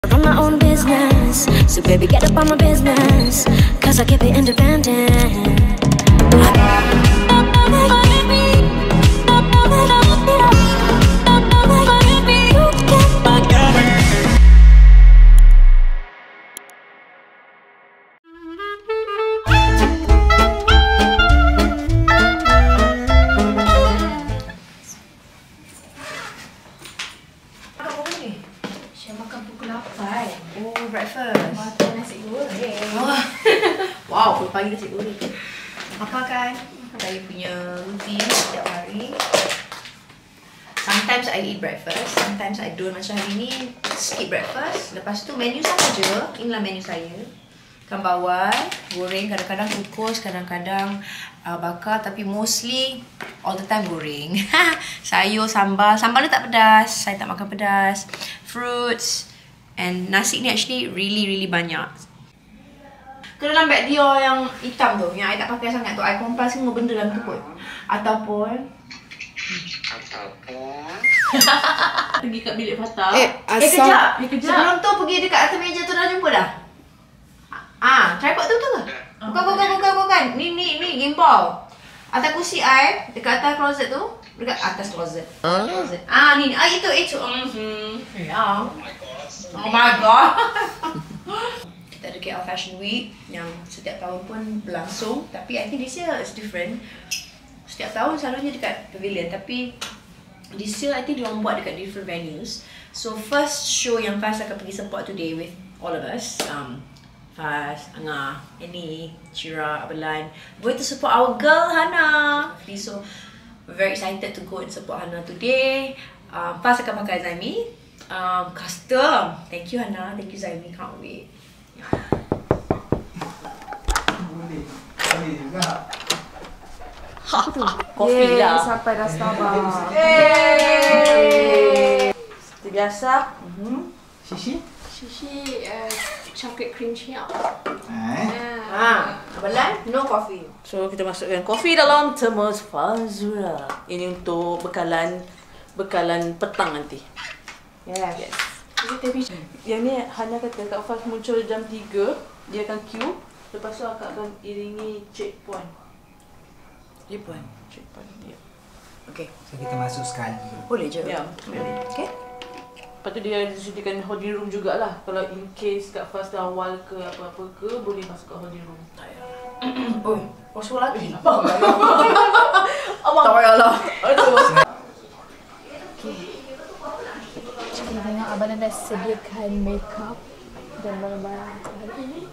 Run my own business, so baby get up on my business, cause I keep it independent. Breakfast. Makan nasi goreng. Wow, pagi nasi goreng. Apa kan? Saya punya rutin setiap hari. Sometimes I eat breakfast, sometimes I don't. Macam hari ni skip breakfast. Lepas tu menu sama je. Inilah menu saya. Ikan bawal, goreng, kadang-kadang kukus, kadang-kadang bakar, tapi mostly all the time goreng. Sayur, sambal. Sambal dia tak pedas. Saya tak makan pedas. Fruits. And nasi ni actually really banyak. Ke dalam beg dia yang hitam tu, yang I tak pakai sangat tu, I kompas semua benda dalam tu kot. Ataupun pergi kat bilik Fatah. Kejap. Sebelum tu pergi dekat atas meja tu dah jumpa dah? Tripod tu betul ke? Bukan. Ni gimbal. Atas kursi I, dekat atas closet tu. Dekat atas closet. Ni. Itu. Ya. Oh my god. Kita ada KL Fashion Week yang setiap tahun pun berlangsung. Tapi I think this year is different. Setiap tahun selalunya dekat pavilion. Tapi this year I think diorang buat dekat different venues. So first show yang Faz akan pergi support today with all of us. Faz, Angah, Annie, Chira, Abelan. Going to support our girl Hana. So we're very excited to go and support Hana today. Faz akan pakai Zaimi. Custom. Thank you Hana. Thank you Zaimi. Can't wait. Boleh juga. Kopi lah. Sampai dah Starbucks. Seperti biasa. Shishi? Shishi chocolate cream cheese. Abelan, no coffee. So kita masukkan kopi dalam termos Fazura. Ini untuk bekalan petang nanti. Yes. Yang ni Hana kata Kak Faz muncul jam 3, dia akan queue. Lepas tu akak akan iringi checkpoint. Checkpoint. Ya. Okay. So kita masuk sekali. Boleh je. Ya, boleh. Okay. Lepas tu dia disediakan holding room jugalah. Kalau in case Kak Faz dah awal ke apa-apa ke, boleh masuk ke holding room. Oh, suara lagi. Abang. Tak payahlah. Kita tengok Abang dah sediakan makeup dan barang-barang hari ini.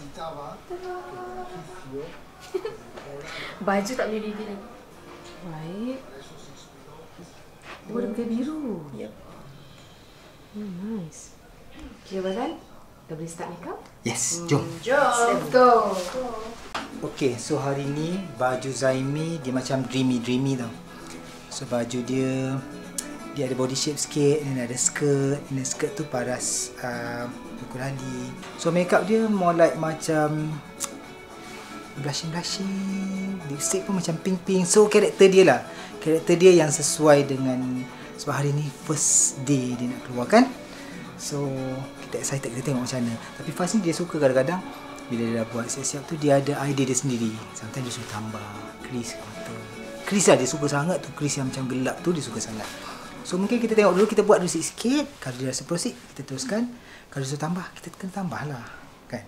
Baju tak boleh reveal lagi. Baik. Dia boleh pakai biru. Yep. Nice. Okay, Abang dah boleh start makeup? Yes, jom. Jom. Let's go. Okay, so hari ni baju Zaimi dia macam dreamy tau. So baju dia ada body shape sikit, dan ada skirt. Dan skirt tu paras ukulali. So makeup dia more like macam blushing. Lipstick pun macam pink. So karakter dia lah. Karakter dia yang sesuai dengan, sebab hari ni first day dia nak keluar kan. So kita excited, kita tengok macam mana. Tapi Faz ni dia suka kadang-kadang bila dia dah buat siap-siap tu, dia ada idea dia sendiri. Sometimes dia suka tambah crease atau crease lah, dia suka sangat tu. Crease yang macam gelap tu dia suka sangat. So mungkin kita tengok dulu, kita buat dulu sikit. Kalau dia rasa proceed, kita teruskan. Kalau dia suruh tambah, kita kena tambah lah kan.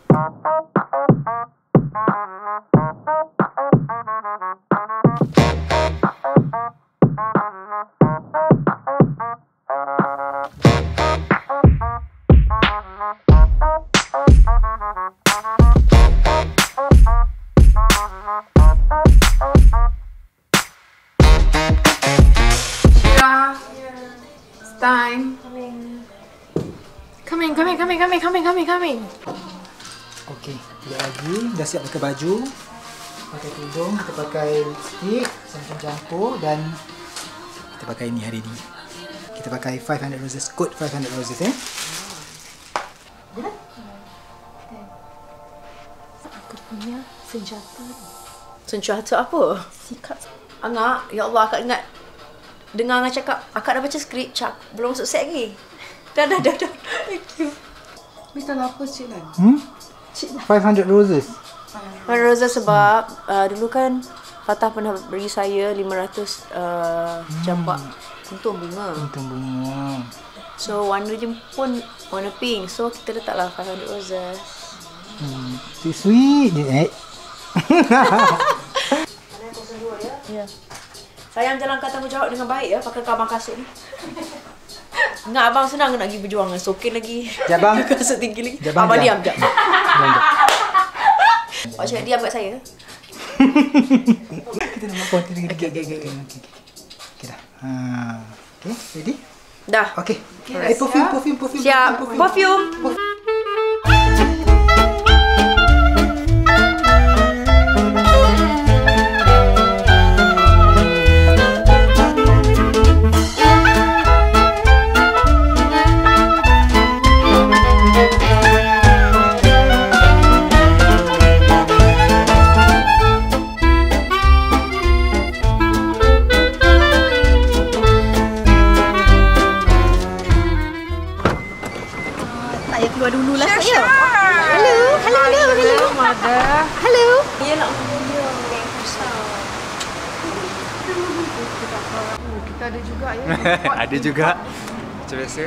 Time. Coming. Okey, sekejap lagi. Dah siap pakai baju, pakai tudung, kita pakai lipstick, campur dan kita pakai ni hari ni. Kita pakai 500 roses, coat 500 roses Aku punya senjata. Senjata apa? Sikat. Angah, ya Allah, akak ingat dengar Angah cakap, akak dah baca skrip, belum masuk set lagi. Dah. Thank you. Mesti apa Cik Lan? 500 roses. Rosa sebab dulu kan Fatah pernah beri saya 500 jambak kuntum bunga. Kuntum bunga. So warna dia pun warna pink. So kita letaklah 500 roses. Sweet je Ya. Sayang jalankan tanggungjawab dengan baik ya pakai abang kasut ni. Ingat abang senang nak pergi berjuang dengan sokin lagi. Jabang. Kasut tinggi lagi. Jabang, abang jam. diam jap. Awak cakap diam kat saya. Kita nak makan. Okay, dah. Okay, ready? Dah. Okay. Perfume. Siap. Perfume. Saya keluar dulu lah saya. Hello, Mother. Hello. Dia nak mulia yang besar. Kita ada juga ya. Ada juga. Macam biasa.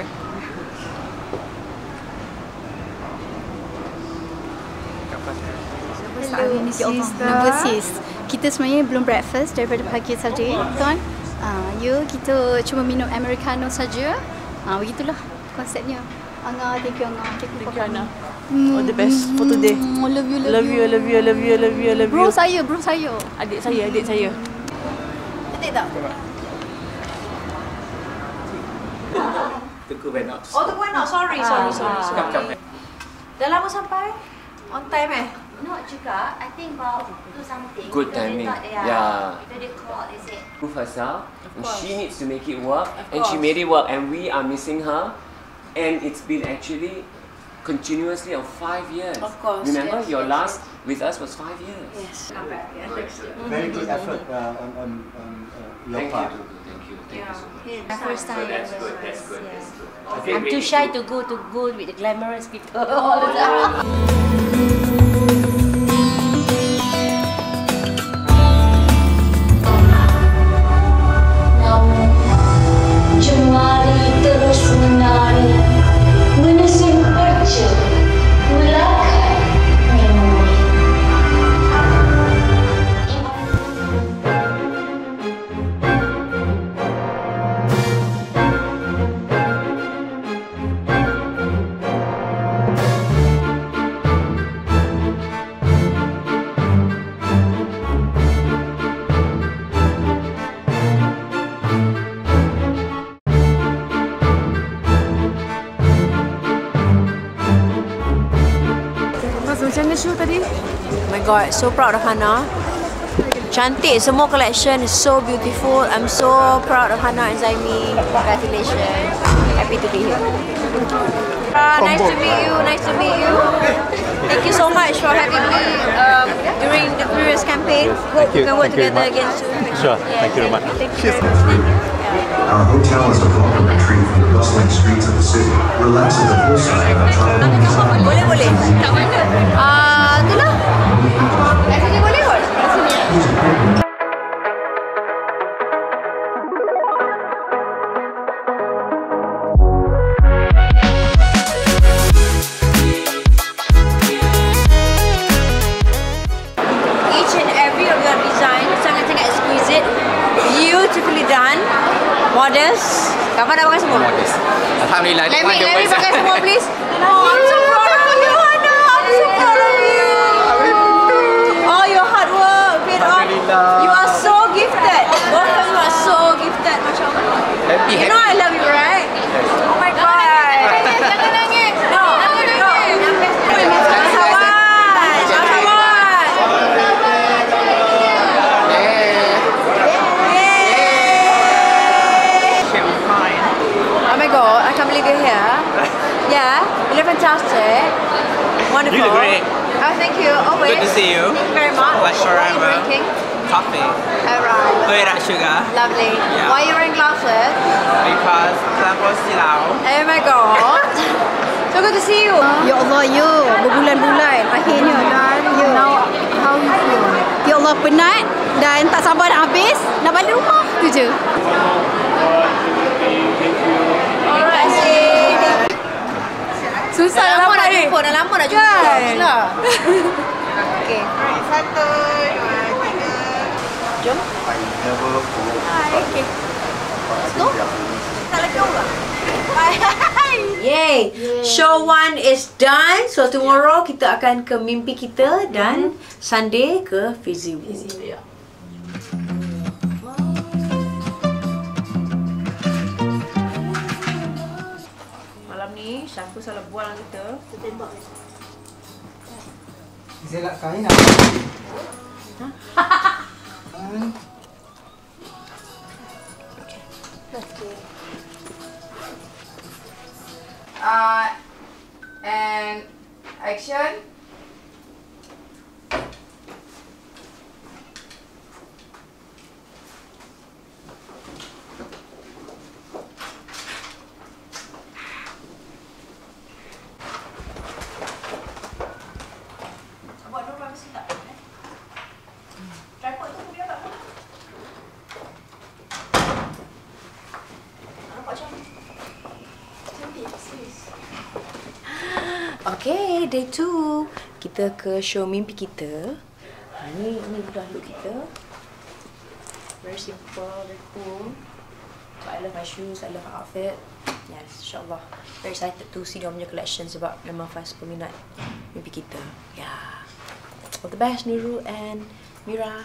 Hello, Mrs. Sis. Kita sebenarnya belum breakfast daripada pagi tadi, tuan. You kita cuma minum americano saja. Begitulah konsepnya. Angah, thank you Angah. Thank you Anna. All the best for today. Love you. Love you. Bro saya. Adik saya. Cantik tak? Teku benak. Oh, tu pun nak. Sorry. Dah lama sampai? On time No, juga. I think about 2 something. Good timing. Yeah. Video call, is it? Prove herself, and she needs to make it work, and she made it work, and we are missing her, and it's been actually continuously of 5 years. Of course. Remember, yes, your yes, last with us was 5 years. Yes. Very good effort on your part. Thank you so much. My first time. That's good. Okay, I'm too shy to go with the glamorous people all the time. Jemari terus menari, menyusun perca, melakai memori. Macam mana show tadi? Oh my god, so proud of Hannah. Cantik semua collection, is so beautiful. I'm so proud of Hannah and Zaimi. Congratulations. Happy to be here. Nice to meet you. Thank you so much for having me during the previous campaign. Hope we can work together again soon. Sure. Thank you very much. Thank you very much. Our hotel is a welcome retreat from the bustling streets of the city. Relax at the poolside in our tropical Boleh. Kat mana? Itulah. Kat sini boleh kot? Kat sini. Each and every of your design sangat-sangat exquisite, beautifully done, modest. Kapan dah pakai semua? Modest. Alhamdulillah. Let me pakai semua please. Oh, I'm so proud of you, Hannah. I'm so proud of you. Oh, your hard work paid off. You are so gifted. Both of you are so gifted. Masya Allah. Happy. You know I love you, right? Oh my God. Jangan nangis. No. Jangan sawan. Oh my God, I can't believe you're here. Yeah, you look fantastic. Wonderful. You look great. Oh, thank you. Always. Good to see you. Thank you very much. Pleasure, What are you Emma. drinking? Coffee. Alright. Without sugar. Lovely. Yeah. Why are you wearing glasses? Because 三波西劳. Oh my God. So good to see you. Ya Allah, you berbulan-bulan akhirnya dan you. Now how you feel? Ya Allah, penat dan tak sabar nak habis, nak balik rumah tu je. Alright, Susah dah nak lama nak dapat jumpa, dah lama nak jumpa. Kan? Lah. Okay. 1, 2, 3. Jom. Hai, okay. Let's go. Tak lagi orang. Yay! Show 1 is done. So tomorrow kita akan ke mimpi kita dan Sunday ke Fizzy Woo. Malam ni Syangku salah bual dengan kita. Kita tembak. Zelak kain apa? And action. Buat dulu habis tak? Tripod tu biar tak apa. Nampak macam okay, day 2. Kita ke show mimpi kita. Ni budak look kita. Very simple, very cool. So I love my shoes, I love my outfit. Yes, insyaAllah. Very excited to see dia punya collection sebab memang fast peminat mimpi kita. Yeah. All the best Nurul and Mira.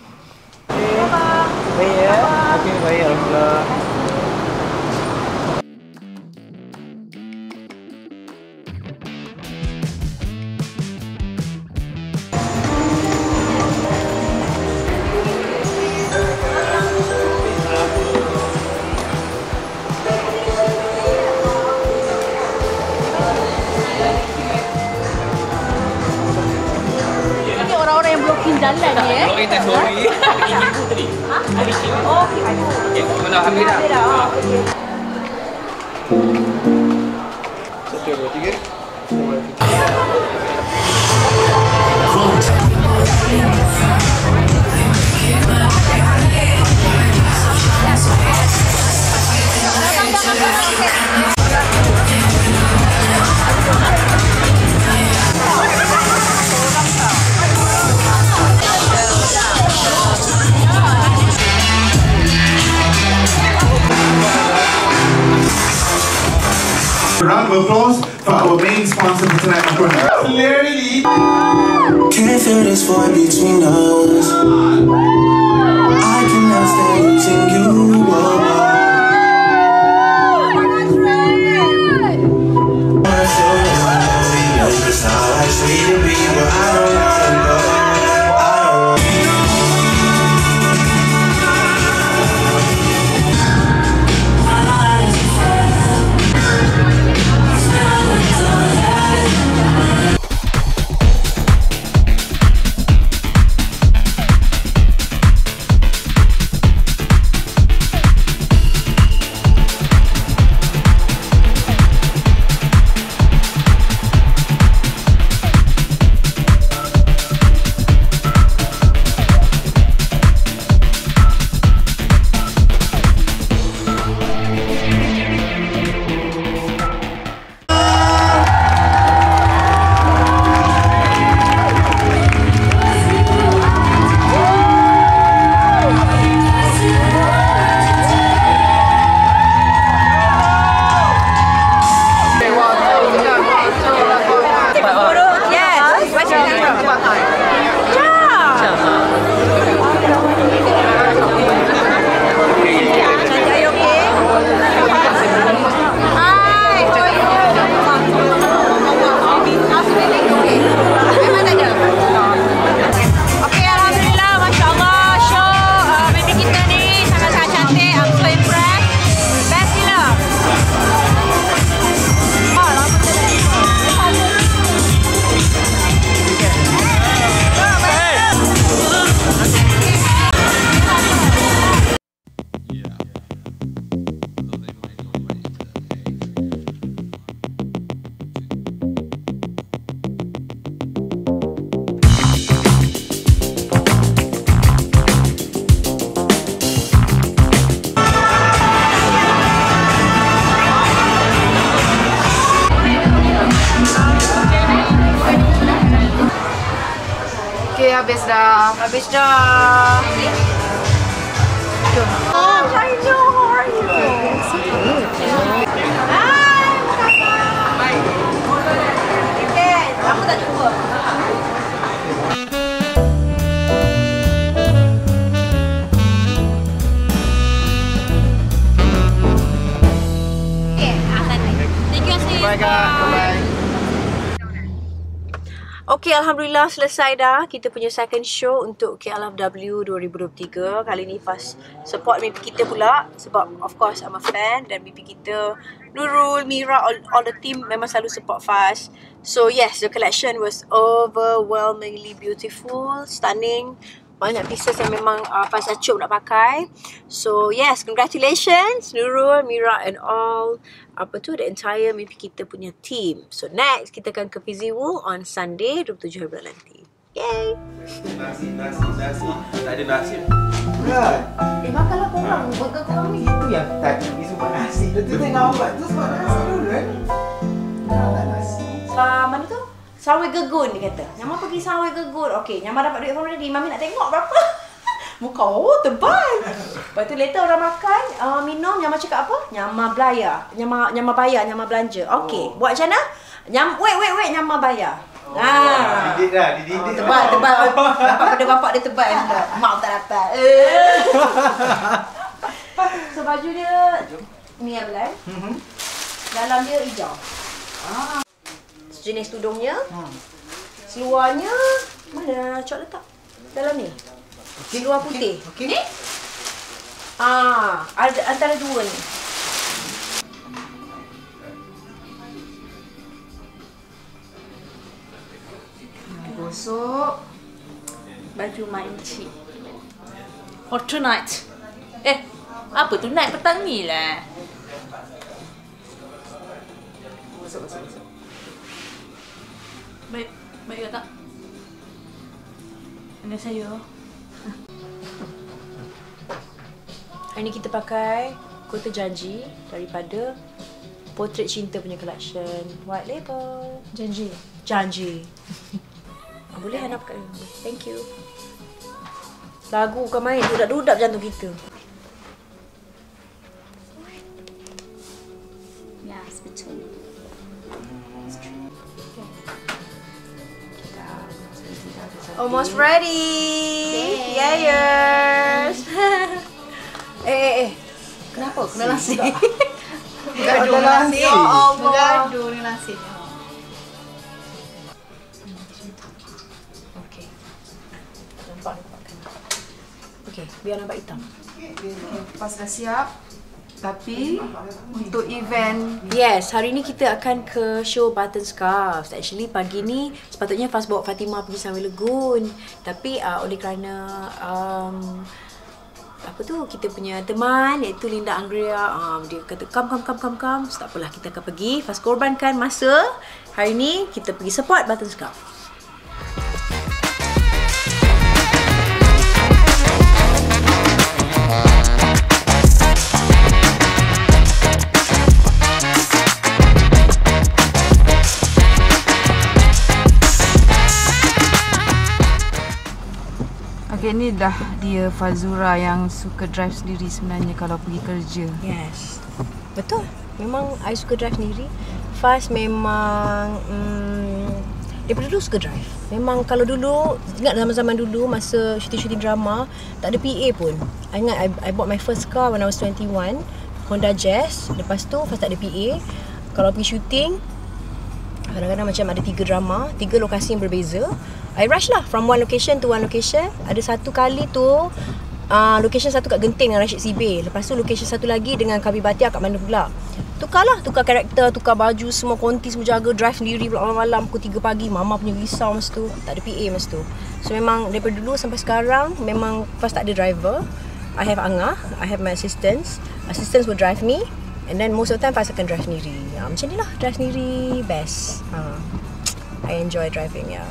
Baik ya. Okey, baik alhamdulillah. Jalan ni Kalau kita sorry, ada ibu tadi. Ada ibu. Oh, ibu. Okey, mana habis dah? Satu, dua, tiga. Round of applause for our main sponsor for tonight, Clearly. Can't feel this void between us. I cannot stay losing you. habis dah. Habis dah. Oh, I know. How are you? Hai, kakak. Hai. Okay, lama tak jumpa. Bye kak, bye. Okay, Alhamdulillah selesai dah kita punya second show untuk KLFW 2023. Kali ni Faz support mimpi kita pula sebab of course I'm a fan dan mimpi kita Nurul, Mira, all the team memang selalu support Faz. So yes, the collection was overwhelmingly beautiful, stunning. Banyak pieces yang memang Faz Acuk nak pakai. So yes, congratulations Nurul, Mira and all the entire mimpi kita punya team. So next kita akan ke Fiziwu on Sunday 27 Februari nanti. Yay! Nasi. Tak ada nasi. Makanlah korang. Burger korang ni. Itu yang tadi sebab nasi. Itu tengah buat tu sebab nasi dulu kan. Tak nasi. Mana tu? Sawi Gegun dia kata. Nyama pergi Sawi Gegun. Okey, Nyama dapat duit from ready. Mami nak tengok berapa. Muka tebal. Lepas tu later orang makan, minum, Nyama cakap apa? Nyama belaya. Nyama bayar, Nyama belanja. Okey, buat macam mana? Wait, Nyama bayar. Didik dah. Tebal. Dapat pada bapak dia tebal. Mak tak dapat. So baju dia ni yang belan. Dalam dia hijau. Jenis tudungnya. Seluarnya mana Cok letak? Dalam ni. Seluar putih. Ni? Ada antara dua ni. Gosok baju mak encik. For tonight. Apa tu night petang ni lah. Gosok. Baik ke tak? Ini saya. Hari ni kita pakai Kota Janji daripada Portrait Cinta punya collection. White label. Janji. Boleh Hana pakai? Thank you. Lagu bukan main, dudak-dudak jantung kita. Yes, betul. Almost ready. Yes. Kenapa? Kena nasi. Gaduh nasi. Ya Allah. Gaduh ni nasi. Okey. Nampak. Okey, biar nampak hitam. Pas dah siap. Tapi untuk event, yes, hari ni kita akan ke show Button Scarves. Actually pagi ni sepatutnya Faz bawa Fatimah pergi Sawi Lagoon. Tapi oleh kerana kita punya teman iaitu Linda Angria, dia kata come. So, tak apalah, kita akan pergi. Faz korbankan masa hari ni kita pergi support Button Scarves. okay, ni dah dia Fazura yang suka drive sendiri sebenarnya kalau pergi kerja. Yes, betul. Memang I suka drive sendiri. Faz memang daripada dulu suka drive. Memang kalau dulu, ingat zaman-zaman dulu masa syuting drama, tak ada PA pun. I ingat I bought my first car when I was 21, Honda Jazz. Lepas tu Faz tak ada PA. Kalau pergi syuting, kadang-kadang macam ada 3 drama, 3 lokasi yang berbeza. I rush lah from one location to one location. Ada satu kali tu location satu kat Genting dengan Rashid Sibe. Lepas tu location satu lagi dengan Kabi Batia kat mana pula. Tukar karakter, tukar baju, semua konti, semua jaga, drive sendiri pula malam-malam pukul 3 pagi. Mama punya risau masa tu, tak ada PA masa tu. So memang daripada dulu sampai sekarang memang first tak ada driver. I have Angah, I have my assistants. Assistants will drive me. And then most of the time Faz akan drive sendiri. Macam ni lah, drive sendiri best. I enjoy driving, ya.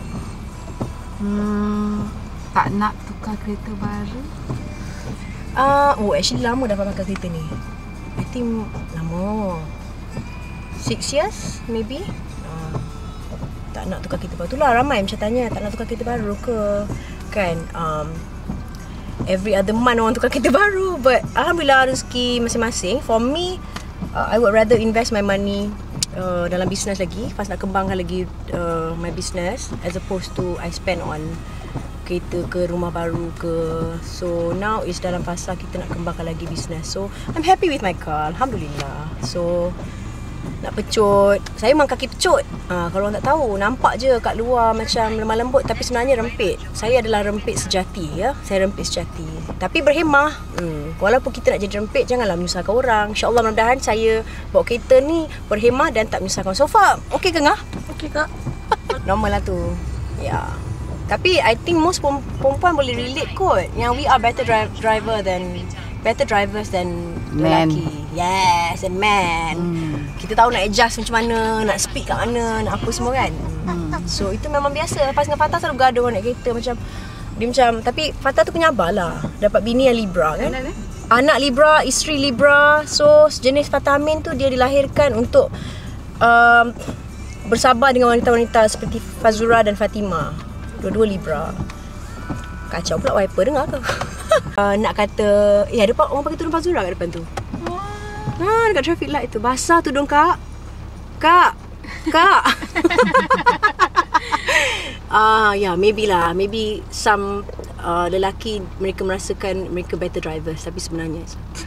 Tak nak tukar kereta baru? Actually lama dah pakai kereta ni. I think lama. 6 years maybe. Tak nak tukar kereta baru. Itulah ramai macam tanya, tak nak tukar kereta baru ke? kan. Every other month orang tukar kereta baru. But alhamdulillah rezeki masing-masing. For me, I would rather invest my money dalam business lagi, pas nak kembangkan lagi my business, as opposed to I spend on kereta ke, rumah baru ke. So now is dalam fasa kita nak kembangkan lagi business. So I'm happy with my car, alhamdulillah. So nak pecut, saya memang kaki pecut. Kalau orang tak tahu, nampak je kat luar macam lemah lembut, tapi sebenarnya rempit. Saya adalah rempit sejati ya. Saya rempit sejati. Tapi berhemah. Walaupun kita nak jadi rempit, janganlah menyusahkan orang. InsyaAllah mudah-mudahan saya bawa kereta ni berhemah dan tak menyusahkan. So far, okey ke Ngah? Okey Kak. Normal lah tu. Ya. Tapi I think most perempuan boleh relate kot. Yang we are better drivers than lelaki. Yes, and men. Kita tahu nak adjust macam mana, nak speed kat mana, nak apa semua kan. So itu memang biasa. Lepas dengan Fatah selalu gaduh naik kereta macam dia macam, tapi Fatah tu penyabar lah. Dapat bini yang Libra kan. Anak Libra, isteri Libra. So sejenis Fatah Amin tu dia dilahirkan untuk bersabar dengan wanita-wanita seperti Fazura dan Fatima. Dua-dua Libra. Kacau pula wiper, dengar ke? Nak kata, ada orang pakai tudung Fazura kat depan tu. Dekat traffic light tu. Basah tudung Kak. Kak. Maybe lah. Maybe some lelaki, mereka merasakan mereka better drivers, tapi sebenarnya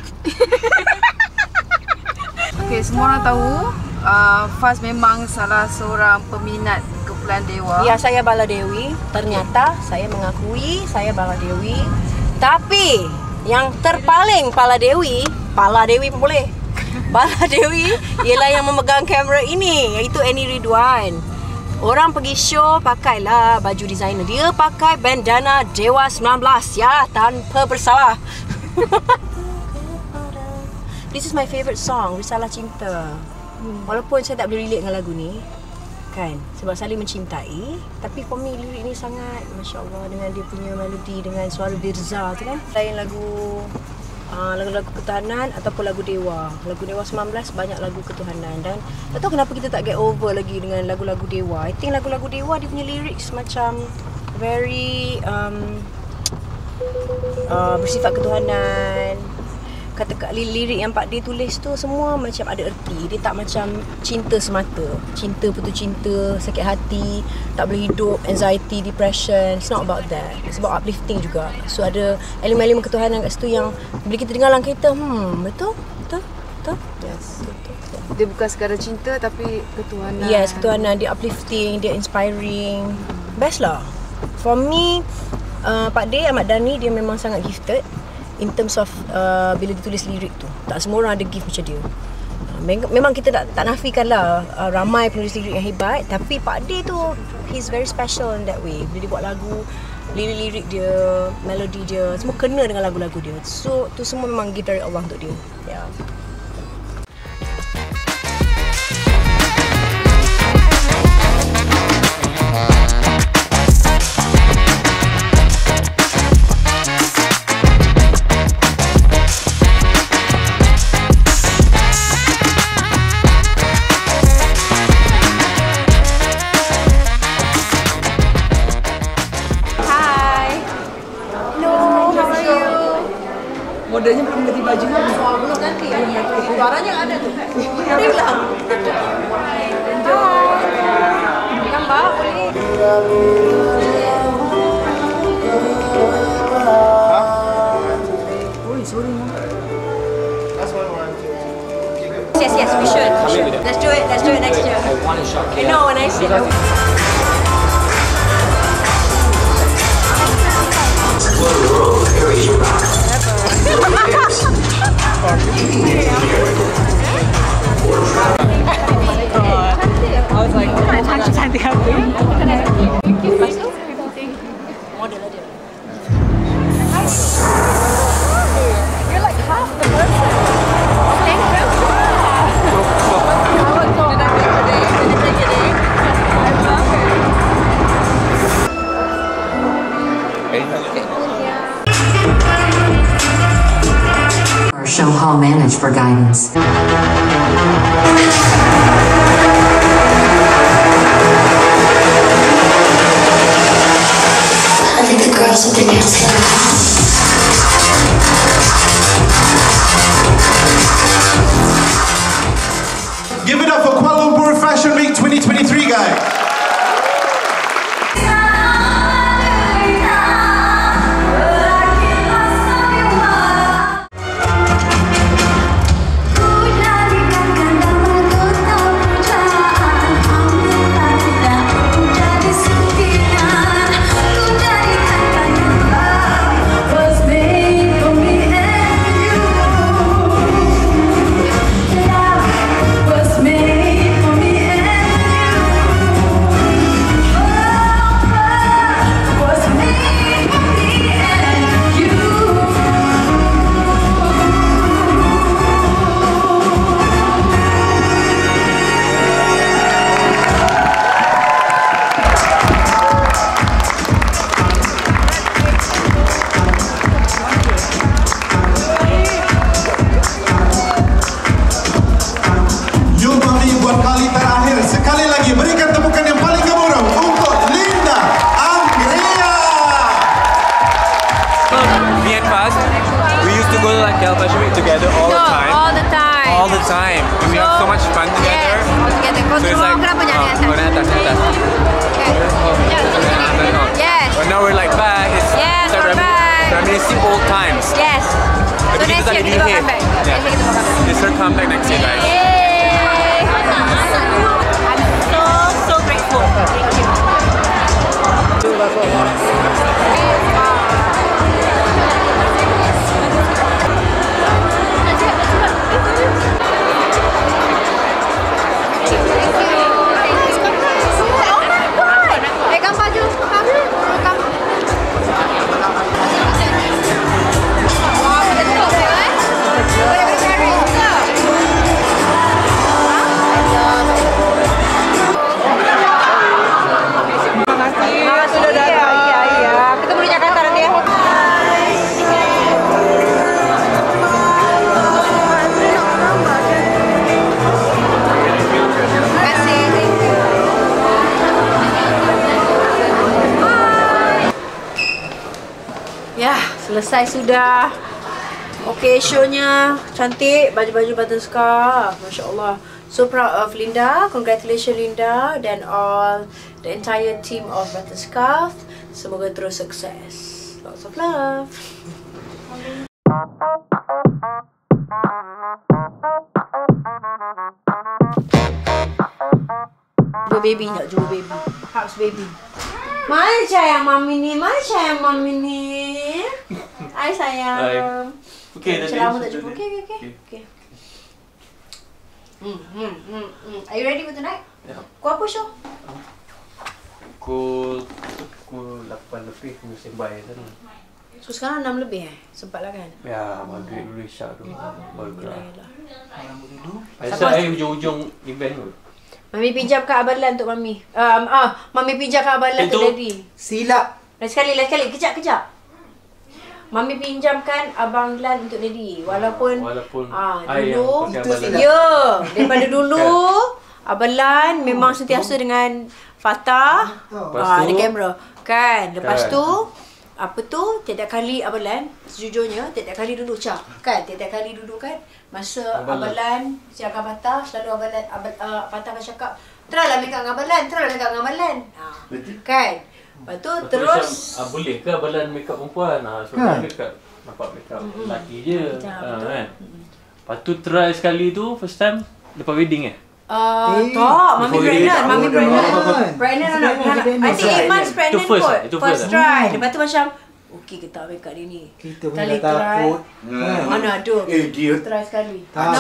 Okay, semua orang tahu Faz memang salah seorang peminat kumpulan Dewa. Ya, saya Bala Dewi. Ternyata saya mengakui saya Bala Dewi. Tapi yang terpaling Bala Dewi pun boleh. Bala Dewi ialah yang memegang kamera ini, iaitu Annie Ridwan. Orang pergi show pakailah baju designer. Dia pakai bandana Dewa 19 ya, tanpa bersalah. This is my favourite song, Risalah Cinta. Walaupun saya tak boleh relate dengan lagu ni kan, sebab saling mencintai, tapi for me lirik ni sangat masya-Allah, dengan dia punya melodi, dengan suara Birza tu kan. Lain lagu-lagu ketuhanan ataupun lagu Dewa. Lagu Dewa 19 banyak lagu ketuhanan, dan tak tahu kenapa kita tak get over lagi dengan lagu-lagu Dewa. I think lagu-lagu Dewa dia punya lyrics macam very bersifat ketuhanan. Kata lirik yang Pak D tulis tu semua macam ada erti. Dia tak macam cinta semata. Cinta putus cinta, sakit hati, tak boleh hidup, anxiety, depression. It's not about that. It's about uplifting juga. So ada elemen-elemen ketuhanan kat situ yang bila kita dengar dalam kereta, betul? Yes, betul. Dia bukan sekadar cinta tapi ketuhanan. Yes, ketuhanan. Dia uplifting, dia inspiring. Best lah. For me, Pak D, Ahmad Dhani, dia memang sangat gifted in terms of bila dia tulis lirik tu. Tak semua orang ada gift macam dia. Memang kita tak nafikan lah ramai penulis lirik yang hebat, tapi Pak D tu he's very special in that way. Bila dia buat lagu, lirik dia, melodi dia, semua kena dengan lagu-lagu dia. So tu semua memang gift dari Allah untuk dia. Yeah. Modelnya belum ganti baju. Belum ganti. Suaranya ada tu. Ada hilang. Hai. Gambar boleh. Oh, sorry. Yes, we should. Let's do it next year. I want a shot. I know when I see you. I was like, cantik aku. Model aja. You're like half the person. Thank you. How was it? Did I make today? Did you take today? I love it. Show Hall manage for guidance. I think the girl something else. Give it up for Kuala Lumpur Fashion Week 2023, guys. Selesai sudah. Okay, show-nya cantik, baju-baju Butterscaf. Masya Allah. So proud of Linda. Congratulations Linda dan all the entire team of Butterscaf. Semoga terus sukses. Lots of love. Jumpa baby nak, jumpa baby. Hugs baby. Mana sayang mami ni? Mana sayang mami ni? Hai sayang. Hai. Okay, dah lama tak jumpa. Okay. Are you ready for tonight? Ya. Kau apa show? Pukul 8 lebih musim bayar sana. So sekarang 6 lebih Sempatlah kan? Ya, maghrib dulu Isyak tu. Baru kelar. Siapa? Saya hujung-hujung event tu. Mami pinjam kat Abang Lan untuk Mami. Mami pinjam kat Abang Lan untuk Daddy. Silap. Lagi sekali. Kejap. Mami pinjamkan Abang Lan untuk Daddy. Walaupun dulu daripada dulu Abang Lan memang sentiasa dengan Fatah di kamera kan. Lepas tu tiap-tiap kali Abang Lan sejujurnya tiap-tiap kali duduk kan masa Abang Lan siapkan Fatah, selalu Abang Lan Fatah akan cakap teralah make up dengan Abang Lan. Kan. Lepas tu terus boleh ke Abang Lan make up perempuan? Sebab dia nampak make up lelaki je kan. Lepas tu try sekali tu first time lepas wedding tak, Mami pregnant. I think 8 months pregnant kot. First try. Lepas tu macam okey ke tak make up dia ni? Kita pun dah takut. Mana ada. Dia try sekali.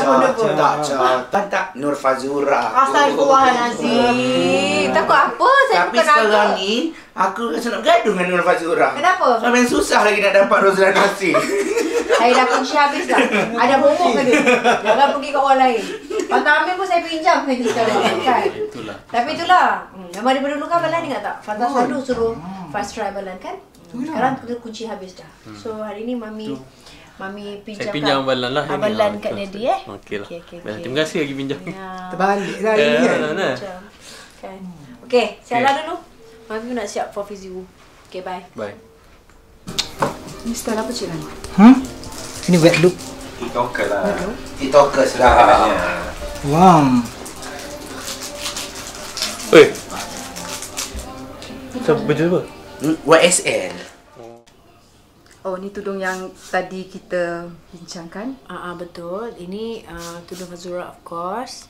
Tak Nur Fazura. Astagfirullahalazim. Takut apa? Saya tapi sekarang ni aku rasa nak gaduh dengan Nur Fazura. Kenapa? Sampai susah lagi nak dapat Rozlan Nasir. Saya dah kunci habis dah. Ada momok ke dia? Jangan pergi kat orang lain. Fatah Amin pun saya pinjam kerja sekarang kan. Tapi itulah. Memang daripada dulu kan Balan ingat tak? Fatah selalu suruh fast try Balan kan. Sekarang kunci habis dah. So hari ni Mami pinjam. Saya pinjam Balan lah. Balan kat Daddy Okey lah. Terima kasih lagi pinjam. Terbalik lah ini kan. Okey, saya dulu. Mami nak siap for Fizi. Okay, bye. Bye. Ini style apa Cik Lan? Ini wet look. TikToker lah. TikTokers lah. Wow. Baju apa? YSL. Oh, ni tudung yang tadi kita bincangkan. Betul. Ini tudung Fazura of course.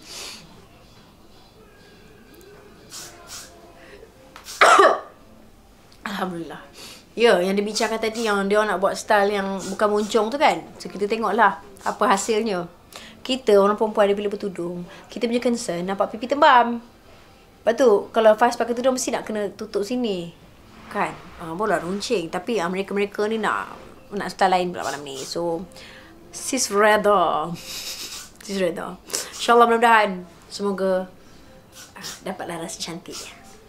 Alhamdulillah. Ya, yang dibincangkan tadi yang dia nak buat style yang bukan moncong tu kan. So kita tengoklah apa hasilnya. Kita orang perempuan bila bertudung, kita punya concern nampak pipi tembam. Lepas tu kalau Faz pakai tudung mesti nak kena tutup sini. Kan? Boleh runcing. Tapi mereka-mereka ni nak style lain pula malam ni. So sis redha. InsyaAllah mudah-mudahan semoga dapatlah rasa cantik.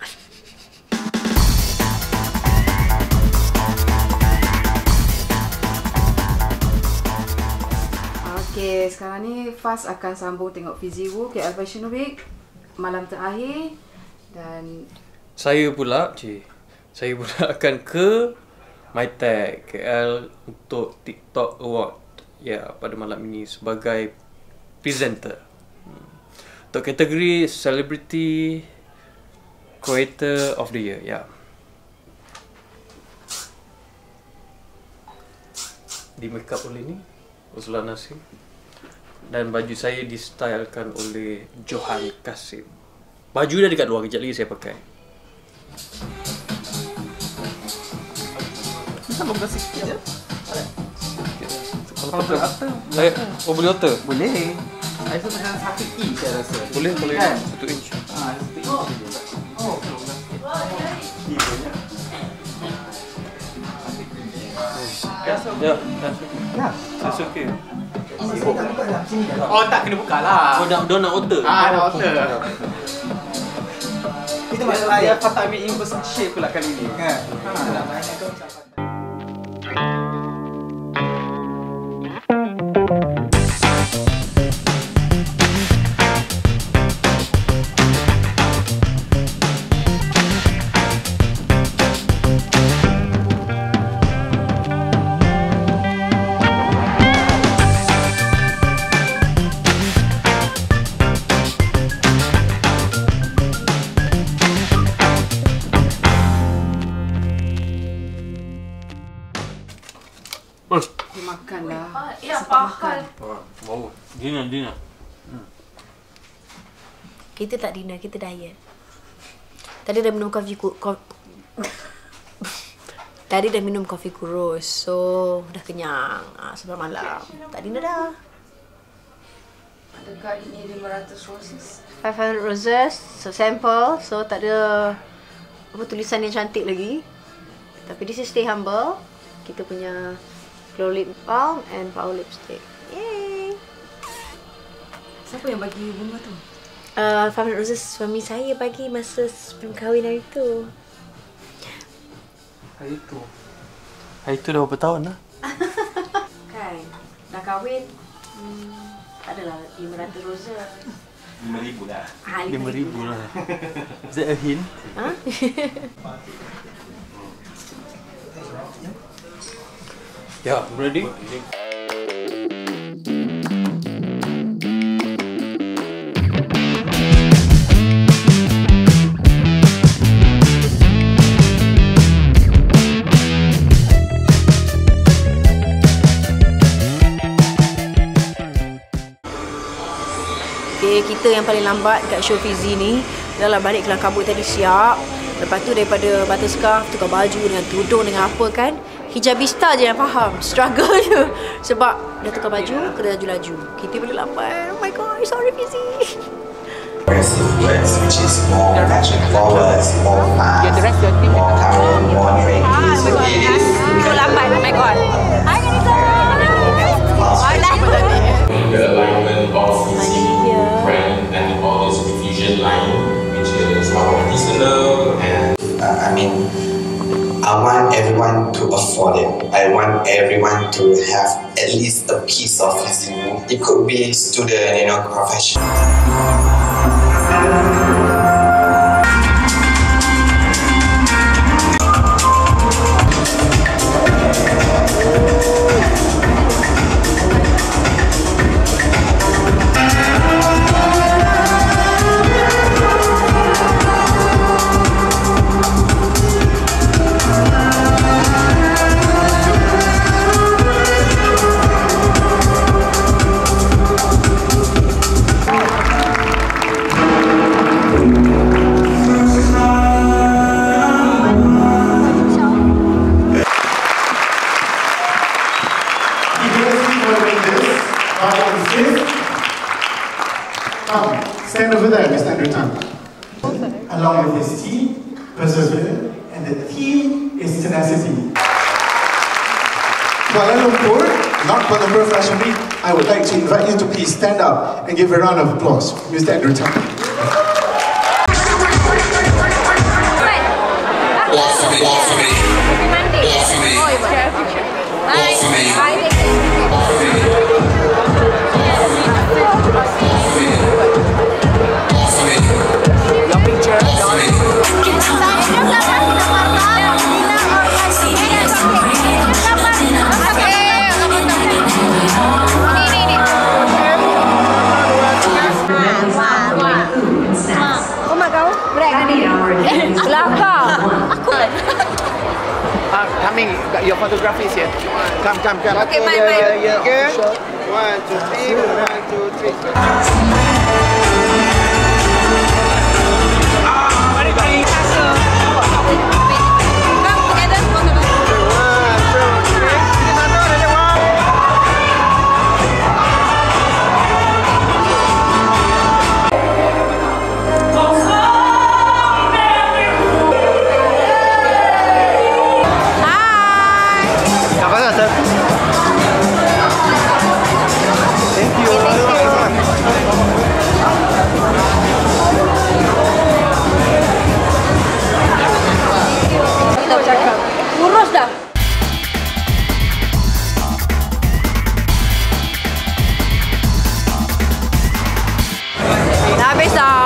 Okay, sekarang ni Faz akan sambung tengok Fiziwu KL Fashion Week malam terakhir dan saya pula akan ke MyTech KL untuk TikTok Award pada malam ini sebagai presenter untuk kategori Celebrity Creator of the Year. Di make up oleh ni Uzlan Nasir dan baju saya distylekan oleh Johan Kasim. Baju dah dekat luar, kejap lagi saya pakai. Bisa longgar sikit je. Kalau otter, boleh otter? Boleh. Saya rasa macam 1 inch saya rasa. Boleh kan? 1 inch. 1 inch je. Oh, longgar sikit. Ya, that's okay. Oh, tak kena buka lah. Oh, dah nak otter. Nak otter. Kita masalah dia patut ambil inversion shape pula kali ni. Kan? Nak mainkan kau macam makanlah. Ya, makan. Wow, dinner. Kita tak dinner, kita diet. Tadi dah minum Tadi dah minum kopi kurus. So, dah kenyang. Sebelum malam. Tak dinner dah. Adakah ini 500 roses? 500 roses. So, sample. So, tak ada tulisan yang cantik lagi. Tapi this is Stay Humble. Kita punya glow lip balm and power lipstick. Yay! Siapa yang bagi bunga tu? 500 roses suami saya bagi masa sebelum kahwin hari tu. Hari tu dah berapa tahun lah? Kan? Dah kahwin. Tak adalah 500 roses. 5,000 lah. 5,000 lah. Is that a hint? Yeah, I'm ready. Okay, kita yang paling lambat kat show Fizi ni adalah balik kelang kabut tadi siap. Lepas tu daripada butter scarf, tukar baju dengan tudung dengan apa kan. Hijabista je yang faham struggle je. Sebab dah tukar baju, kena laju-laju. Kita boleh lambat. Oh my god, sorry Fizi. Aggressive dress, which is more fashion forward, more fast, more current, more trendy. So it is. So lambat, oh my god. Hi Kanisa. The alignment of the brand and all this diffusion line, which is more artisanal and. I mean, I want everyone to afford it. I want everyone to have at least a piece of Fiziwu. It could be student, professional. persevere, and the theme is tenacity. Kuala Lumpur, not Kuala Lumpur Fashion Week, I would like to invite you to please stand up and give a round of applause for Mr. Andrew Tan. Coming, your photography is here. Come. Okay, my. Okay. 1, 2, 3. 1, 2, 3. Urus dah. Dah habis dah.